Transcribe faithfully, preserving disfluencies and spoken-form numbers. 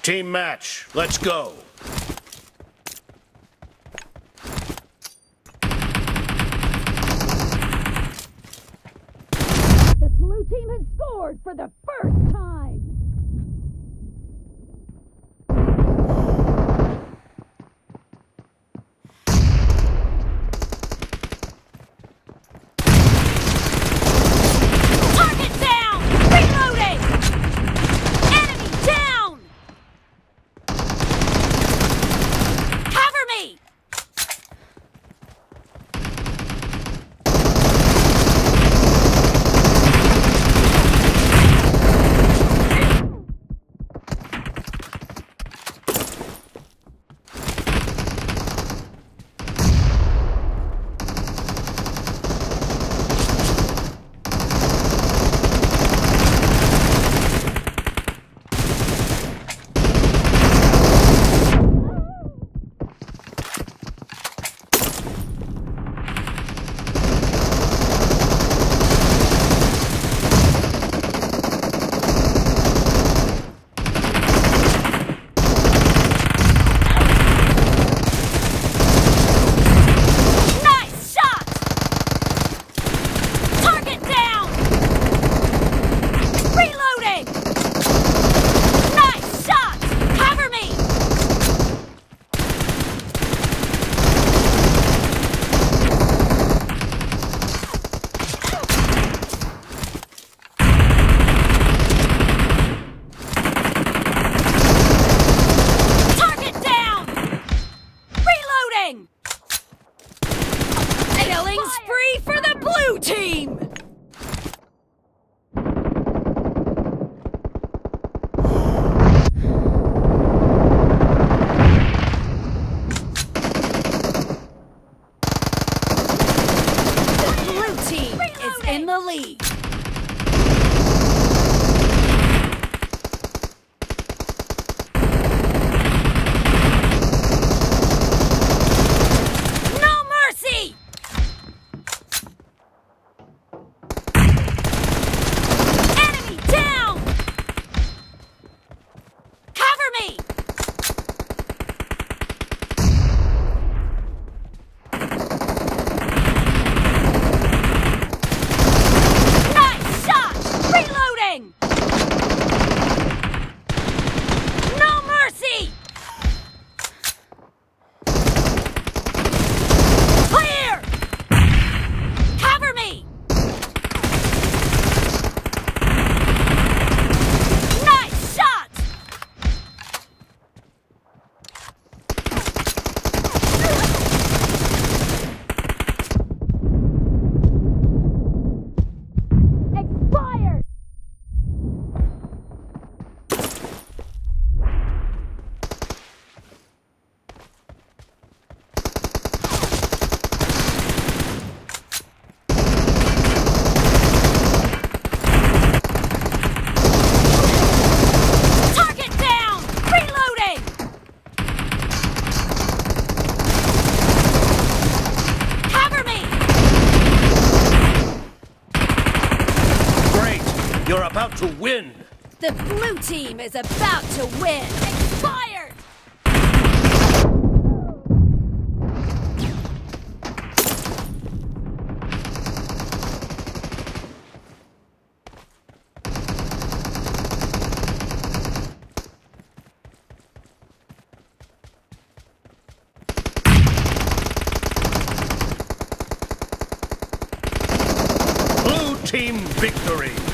Team match, let's go. The blue team has scored for the first time! Target down! Reloading! Enemy down! Cover me! Killing spree for the blue team! The blue team is in the lead. You're about to win! The blue team is about to win! Expired! Blue team victory!